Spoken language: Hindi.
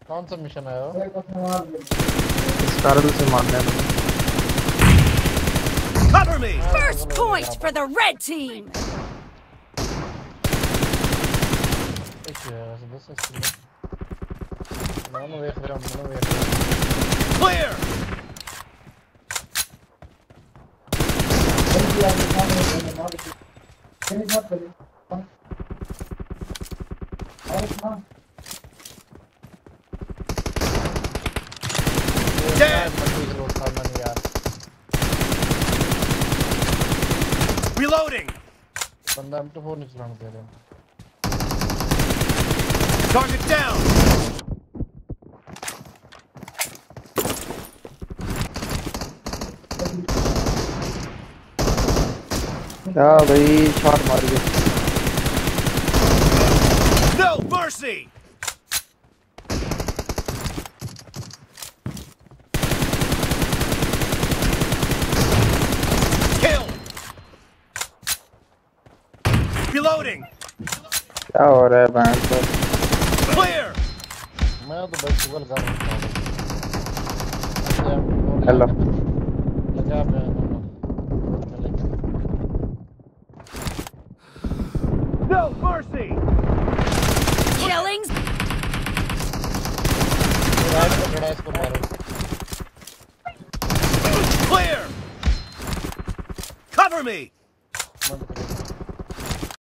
कौन सा मिशन है वो? इस कारण से मारने में। Cover me. First point for the red team. Clear. Dead. Reloading. बंदा M24 नहीं चलाने दे रहा। Target down. क्या भाई शॉट मार गया। No mercy. Kill. Reloading. क्या हो रहा है बैंड पर? Clear. मैं तो बस गूगल कर रहा हूँ। हेलो। लगा मैं No mercy. Killings. इसको मारो। Clear. Cover me.